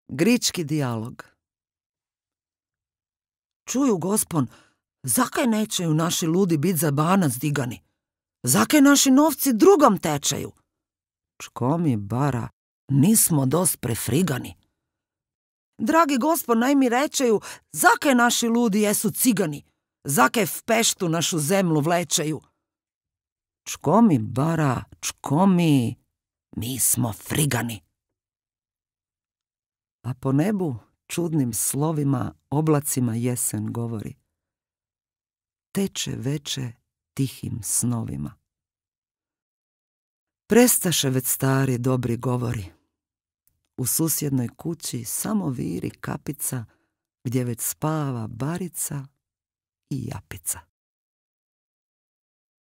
Grički dijalog. Čuju, gospon, zakaj nećeju naši ludi bit za banac digani? Zakaj naši novci drugom tečeju? Čko mi bara, nismo dost prefrigani. Dragi gospon, naj mi rečeju, zakaj naši ludi jesu cigani? Zakaj v Peštu našu zemlju vlečeju? Čko mi bara, čko mi smo frigani. A po nebu čudnim slovima, oblacima jesen govori. Teče veče tihim snovima. Prestaše već stari dobri govori. U susjednoj kući samo viri kapica, gdje već spava barica i japica.